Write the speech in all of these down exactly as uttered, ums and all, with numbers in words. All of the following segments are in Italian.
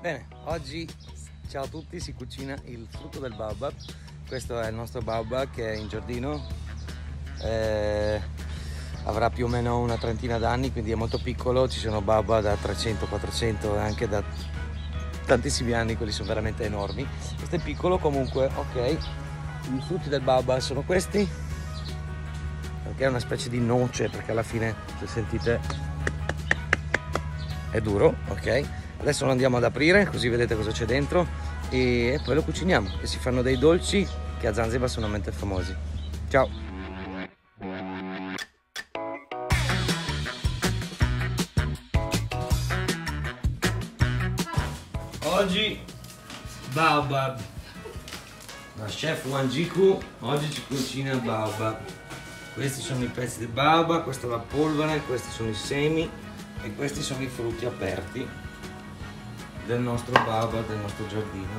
Bene, oggi ciao a tutti, si cucina il frutto del baobab. Questo è il nostro baobab che è in giardino, eh, avrà più o meno una trentina d'anni, quindi è molto piccolo. Ci sono baobab da trecento, quattrocento e anche da tantissimi anni, quelli sono veramente enormi. Questo è piccolo comunque, ok. I frutti del baobab sono questi, perché è una specie di noce, perché alla fine, se sentite, è duro, ok. Adesso lo andiamo ad aprire così vedete cosa c'è dentro e poi lo cuciniamo, e si fanno dei dolci che a Zanzibar sono veramente famosi. Ciao! Oggi baobab, la chef Wanjiku oggi ci cucina il baobab. Questi sono i pezzi di baobab, questa è la polvere, questi sono i semi e questi sono i frutti aperti del nostro baobab, del nostro giardino.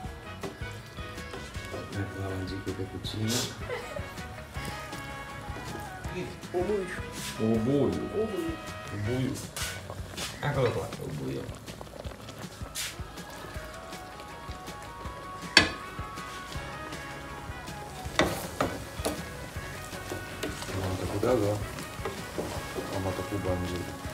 Ecco la Wanjiku che cucina. O buio. O buio. O buio. O buio. Eccolo qua, o buio. Molto più bello? O molto più buono?